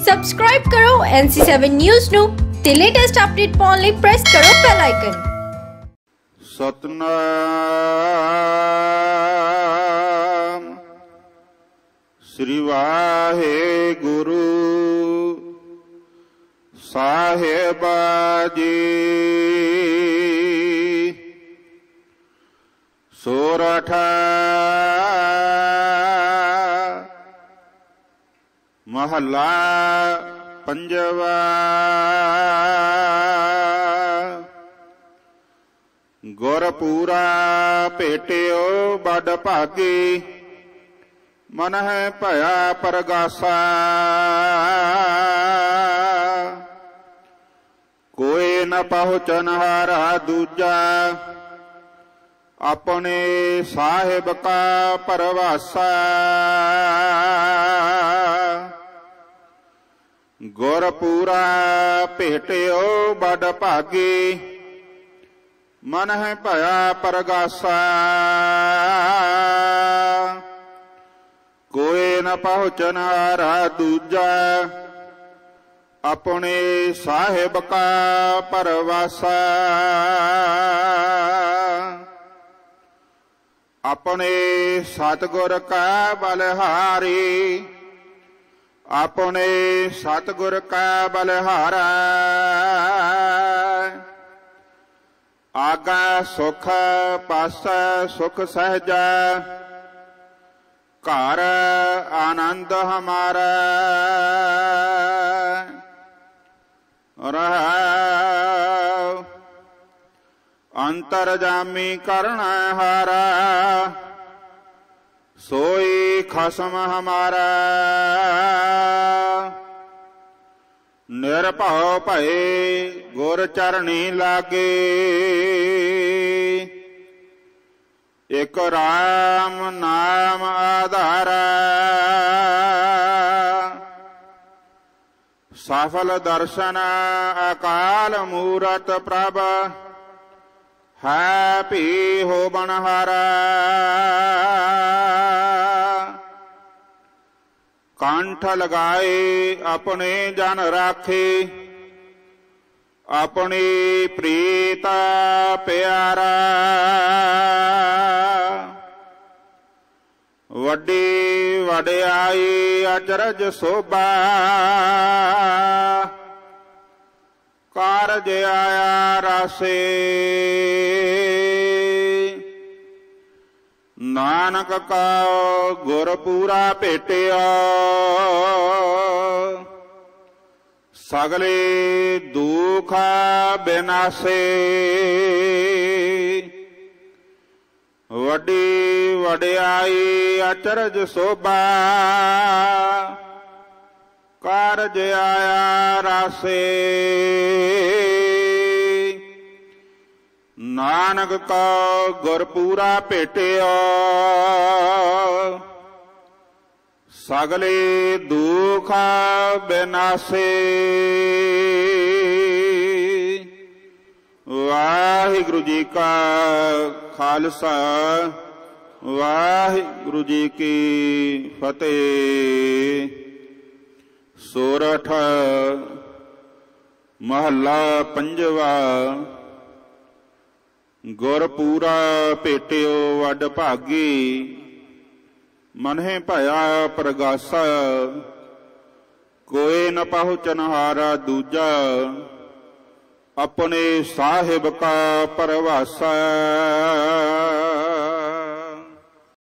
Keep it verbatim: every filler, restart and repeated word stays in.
Subscribe ਕਰੋ N C seven news ਨੂੰ ਤੇ ਲੇਟੈਸਟ ਅਪਡੇਟ ਪਾਉਣ ਲਈ ਪ੍ਰੈਸ ਕਰੋ ਬੈਲ ਆਈਕਨ। ਸਤਨਾਮ ਸ੍ਰੀ ਵਾਹਿਗੁਰੂ ਸਾਹਿਬਾ ਜੀ। ਸੋਰਠ महला पंजवा। गुरपूरा भेटियो बड़ भागी, मन है भया परगासा। कोई न पहुँचन हारा दूजा, अपने साहिब का परवासा। गुरपूरा भेटियो बड़ भागी, मन है भया परगासा। कोई न पहुँचन हारा दूजा, अपने साहिब का परवासा। अपने सतगुर का बलिहारी, अपने सतगुर का बलिहारा। आगा सुख पास सुख सहजा, घर आनंद हमारा। रहा अंतरजामी करना हारा, सोई खसम हमारा। निर्भव भये गुर चरणी लागे, एक राम नाम आधारा। सफल दर्शन अकाल मूरत प्रभ, है भी हो बनहारा। कंठ लगाए अपने जन राखे, अपनी प्रीत प्यारा। वड्डी वड्याई अचरज शोभा, कारज आया रासे। नानक का गुरपूरा भेटिया, सगले दुख बिनासे। वड्डी वड्याई अचरज शोभा, कारज आया रासे। नानक का गुरपूरा भेटिया, सगले दुख बिनासे। वाहिगुरु जी का खालसा, वाहिगुरु जी की फतेह। सोरठ महला पंजवा। गुरपूरा भेटियो वड भागी, मन है भया परगासा। कोई न पहुँचन हारा दूजा, अपने साहिब का परवासा।